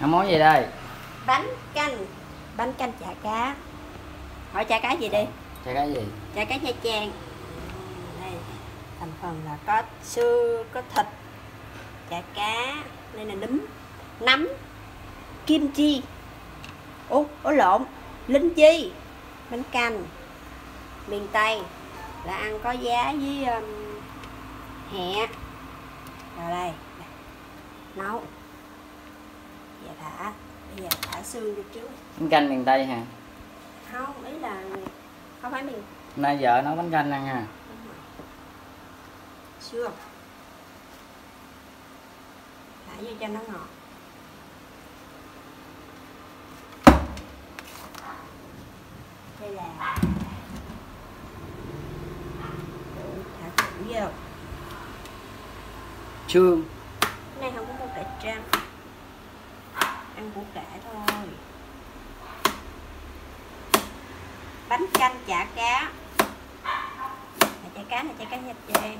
Món gì đây? Bánh canh chả cá. Hỏi chả cá gì đi? Chả cá gì? Chả cá Nha Trang. Đây thành phần là có xương, có thịt, chả cá, đây là nấm, kim chi, lộn, linh chi, bánh canh. Miền Tây là ăn có giá với hẹ. Rồi đây nấu. Bây giờ thả xương vô trước. Bánh canh miền Tây hả? Không, ý là không phải miền. Nay vợ nấu bánh canh ăn ha. Xương thả vô cho nó ngọt. Đây là thả củ vô. Xương. Cái này không có củ cải trắng, ăn củ cải thôi. Bánh canh chả cá. Chả cá này chả cá Nha Trang,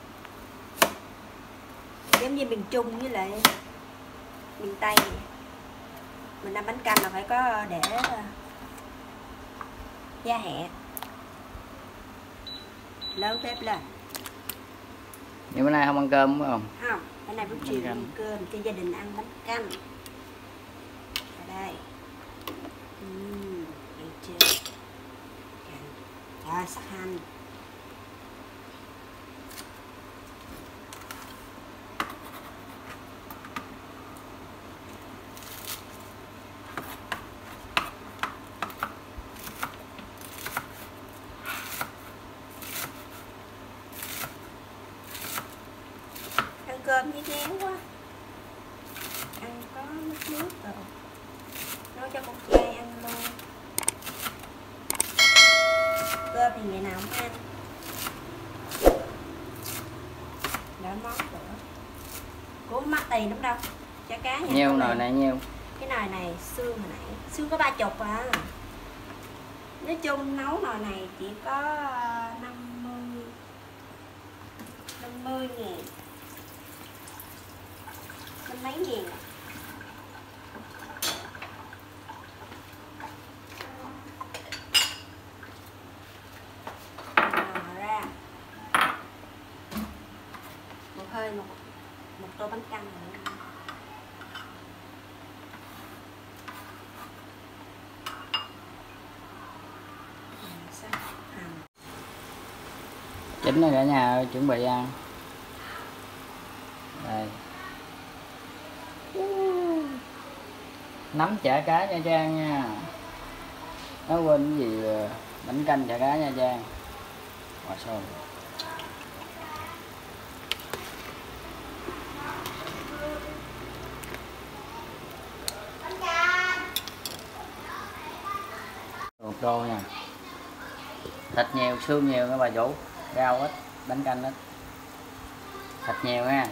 giống như miền Trung với lại miền Tây. Mình ăn bánh canh là phải có để giá hẹ. Lớn bếp lên. Nhưng bữa nay không ăn cơm đúng không? Không, bữa nay buổi chiều ăn cơm, cho gia đình ăn bánh canh. Ở đây. Được chưa? Rồi, sắc hành. Ăn cơm với ngán quá. Ăn có nước rồi. Nấu cho con trai ăn luôn. Cơm thì ngày nào cũng ăn. Đỡ món nữa. Cũng mắc tiền lắm đâu. Chả cá nha. Nhiêu nồi này nhiêu? Cái nồi này xương hồi nãy. Xương có 30 à. Nói chung nấu nồi này chỉ có 50 ngàn. Mấy ngàn. Ra một tô bánh căn này. Chính rồi cả nhà ơi, chuẩn bị ăn. Đây. Nấm chả cá Nha Trang nha. Nói quên cái gì bánh canh chả cá Nha Trang. Quả xôn. Một tô nha. Thịt nhiều, xương nhiều nha bà chủ. Rau ít, bánh canh ít. Thịt nhiều nha.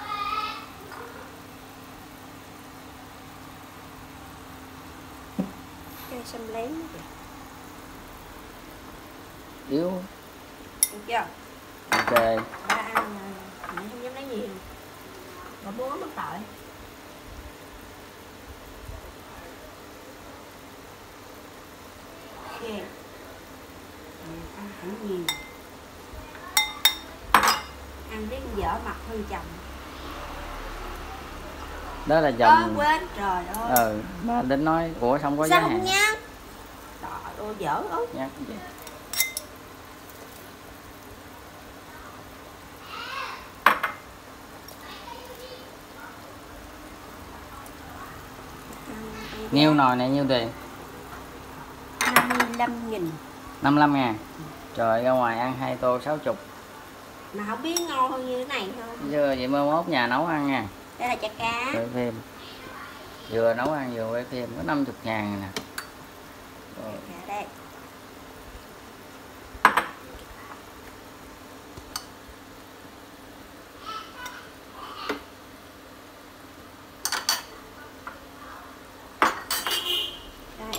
Cây xâm lén kìa. Yếu. Được chưa? Ok. Ba ăn mình không dám lấy nhiều. Bà bố mất tội. Ok. Ăn không nhiều. Ăn biết dở mặt hơn chồng. Đó là chồng. Quên, trời ơi. Mà định nói ủa xong có sao giá không hàng. nhắc? Trời ơi dở ơi. Nhắc gì? Nhiêu nồi này nhiêu tiền? 55.000. 55 ngàn. Trời, ra ngoài ăn 2 tô 60. Mà không biết ngon hơn như thế này không? Chứ vậy mai mốt nhà nấu ăn nha. Đây là chả cá. Quay phim. Vừa nấu ăn vừa quay phim có 50 ngàn nè. Dạ đây. Đây.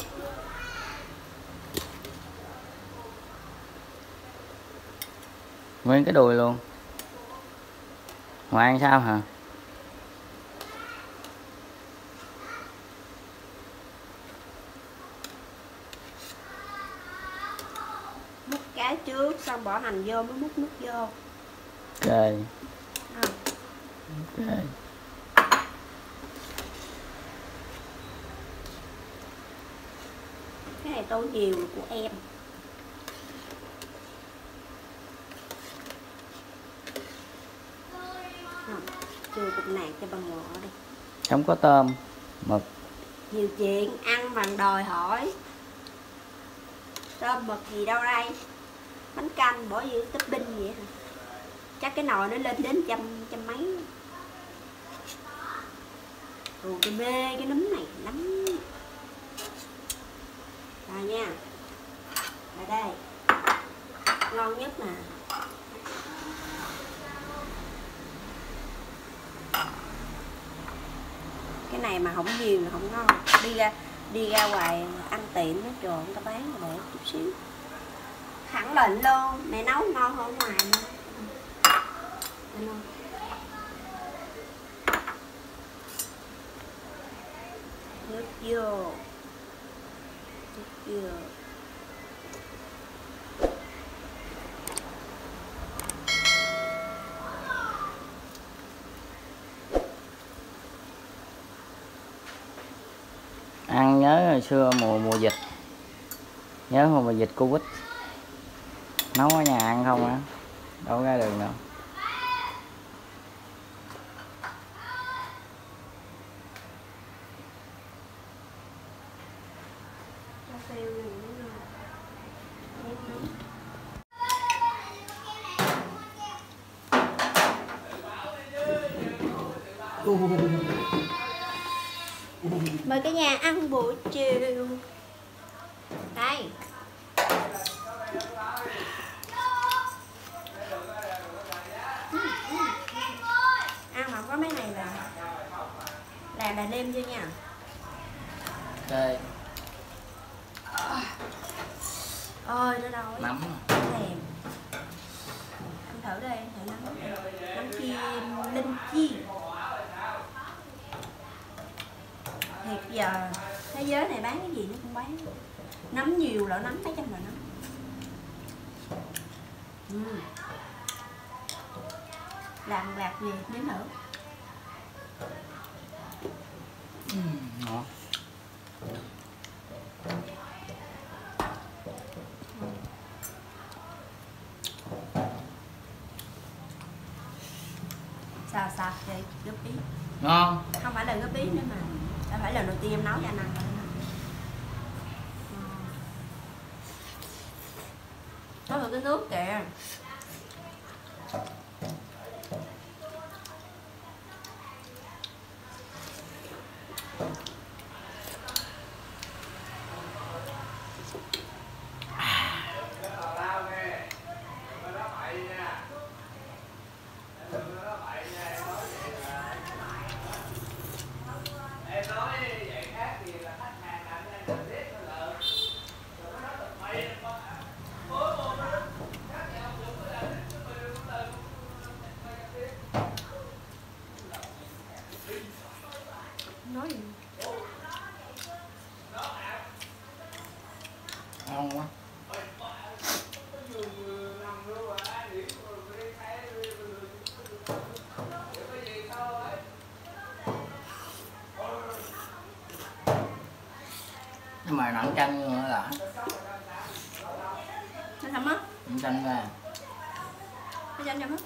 Nguyên cái đùi luôn. Ngoài ăn sao hả? xong bỏ hành vô mới múc nước vô. Ok. À. Ok. Cái này tô nhiều của em. Chưa cục nạc cho bà ngọ đi. Không có tôm, mực. Nhiều chuyện ăn bằng đòi hỏi. Tôm mực gì đâu đây. Bánh canh bỏ vô topping vậy hả? Chắc cái nồi nó lên đến trăm mấy. Tôi mê cái nấm này lắm. Rồi nha. Rồi đây. Ngon nhất nè. Cái này mà không nhiều là không ngon. Đi ra ngoài ăn tiệm nó trời người ta bán là đẹp chút xíu. Khẳng định luôn, mẹ nấu ngon hơn ngoài nữa. Nước vô. Nước vô. Ăn nhớ hồi xưa mùa dịch, nhớ mùa dịch Covid nấu ở nhà ăn không á, đâu ra đường đâu. Mời cả nhà ăn buổi chiều. Đây. Ăn mà có mấy này là nêm vô nha. Ok. Ôi nó đâu ấy. Nấm. Thèm. Ăn thử đây, thử nấm chiên linh chi. Thiệt giờ thế giới này bán cái gì nó cũng bán. Nấm nhiều là nấm mấy trăm là nấm. Làm lạc gì nếm thử. Ngon. Xào xào vậy góp ý. Ngon. Không phải là góp ý nữa mà. Đã phải lần đầu tiên em nấu cho anh ăn. Có được cái nước kìa. Nói gì? Ngon quá. Nhưng mà nặng chanh nữa là Nó thấm á? nặng chanh ra. Nó chanh chấm á?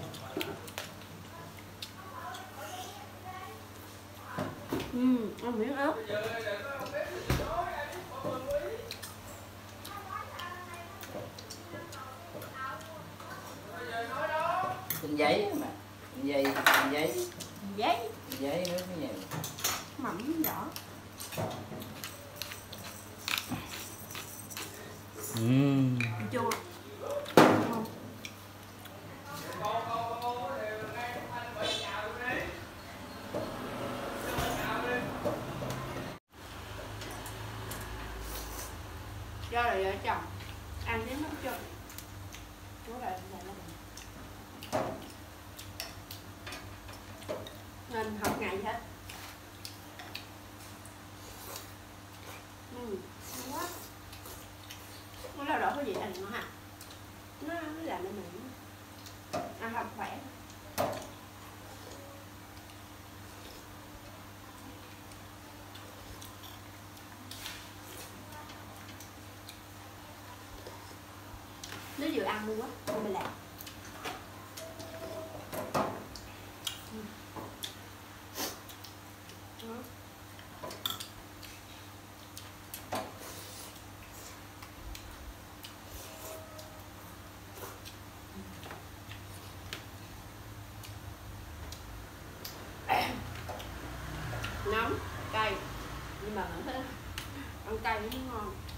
Ăn miếng ớt. Trên giấy mà. Trên giấy. Giấy nữa cái gì. Mỏng vỏ. Chua. Không. Do là vợ chồng ăn đến nấu chung. Chú là nên không ngại gì hết. Ngon quá. Nó lao đổ cái gì thành nó hả? Nó ăn luôn á, mình làm. Nóng, cay, nhưng mà mình thấy ăn cay nó ngon.